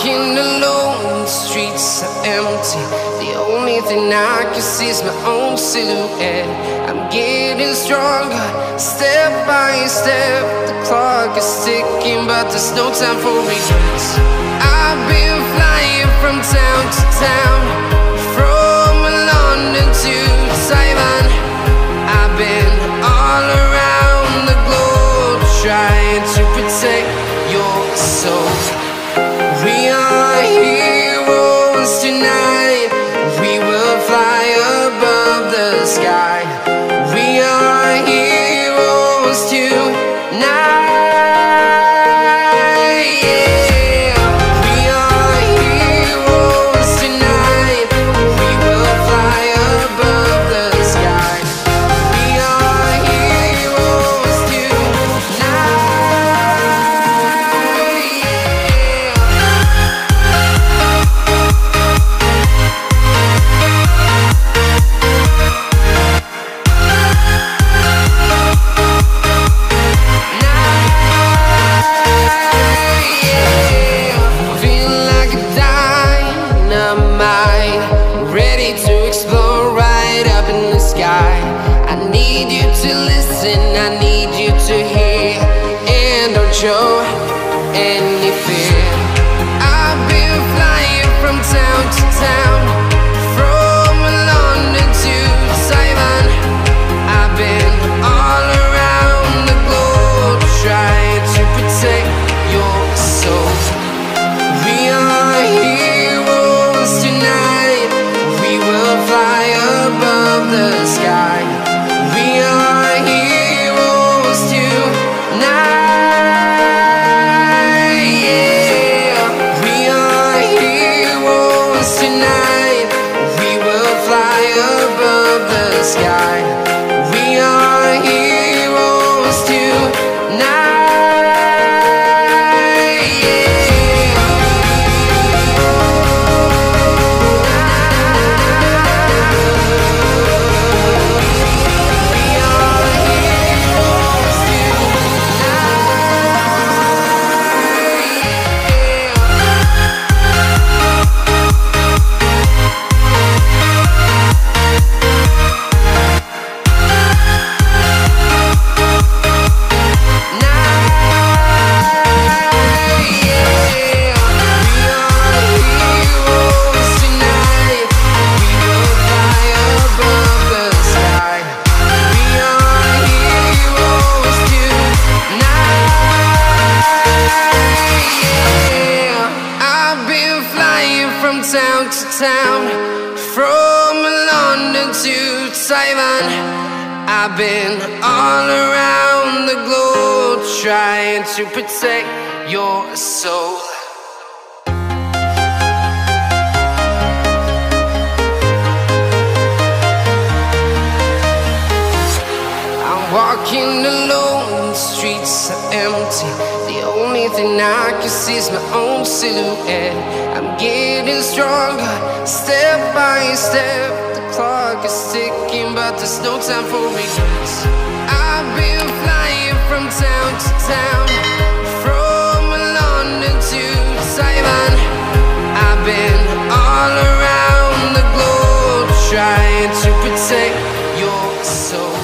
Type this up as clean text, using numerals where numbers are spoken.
walking alone, the streets are empty. The only thing I can see is my own silhouette. I'm getting stronger, step by step. The clock is ticking, but there's no time for regrets. I've been flying from town to town, from London to Taiwan. I've been all around the globe, trying to protect your soul. We are heroes tonight. We will fly above the sky. We are heroes tonight. Yeah. We are heroes tonight. We will fly above the sky. We are heroes tonight. I need you to listen, I need you to hear, and don't show any fear. I've been flying from town to town, from London to Taiwan. I've been all around the globe, trying to protect your soul. We are heroes tonight. We will fly above the sky. We are heroes tonight. Yeah. We are heroes tonight. We will fly above the sky. We are heroes tonight. Town to town, from London to Taiwan. I've been all around the globe, trying to protect your soul. I'm walking alone, the streets are empty. The only thing I can see is my own silhouette. I'm getting stronger, step by step. The clock is ticking, but there's no time for regrets. I've been flying from town to town, from London to Taiwan. I've been all around the globe, trying to protect your soul.